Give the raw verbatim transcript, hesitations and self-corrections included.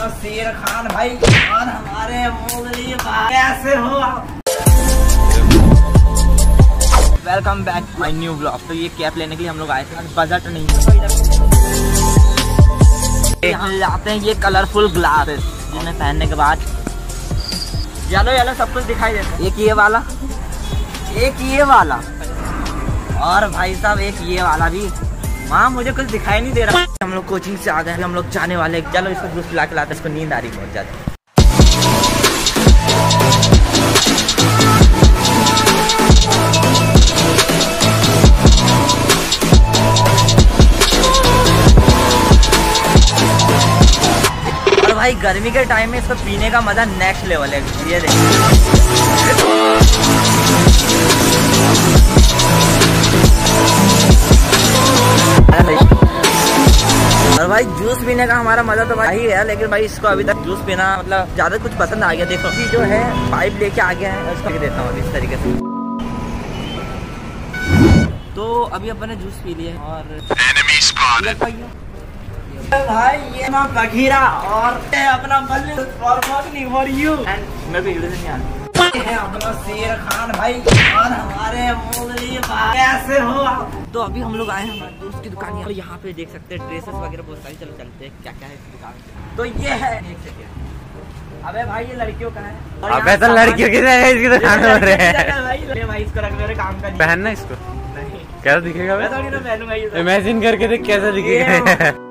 अपना शेर खान भाई और हमारे मोगली भाई, कैसे हो आप? Welcome back my new blog. तो ये कैप लेने के लिए हम लोग आए थे, बजट नहीं है। यहाँ लाते हैं ये कलरफुल ग्लासेस, जिन्हें पहनने के बाद येलो येलो सब कुछ दिखाई देता है। एक ये वाला, एक ये वाला और भाई साहब एक ये वाला भी। वहाँ मुझे कुछ दिखाई नहीं दे रहा। हम लोग कोचिंग से आ गए, हम लोग जाने वाले। चलो इसको जूस पिला के लाते, इसको नींद आ रही बहुत ज्यादा। और भाई गर्मी के टाइम में इसको पीने का मजा नेक्स्ट लेवल है। ये देखिए और भाई जूस पीने का हमारा मजा तो भाई है, लेकिन भाई इसको अभी तक जूस पीना मतलब ज्यादा कुछ पसंद आ गया। देखो कि जो है पाइप लेके आ गया है, उसको देता हूँ इस तरीके से। तो अभी अपन ने जूस पी लिया और भाई ये ना बघीरा और अपना बल्ली फॉर यू एंड मैं भी वीडियो से नहीं आना है अपना शेर खान भाई और हमारे मोगली भाई, कैसे हो आप? तो अभी हम लोग आए हैं हमारे दोस्त की दुकान और यहाँ पे देख सकते हैं ड्रेसेस वगैरह बहुत सारी। चलो चलते हैं क्या क्या है इस दुकान में। तो ये है, अबे भाई ये लड़कियों का है। अबे तो लड़कियों की जगह इसकी दुकान में रहे हैं भाई। भाई इसको रख मेरे काम का पहनना, इसको नहीं कैसा दिखेगा? मैं थोड़ी ना पहनूंगा ये। इमेजिन करके देख कैसा दिखेगा।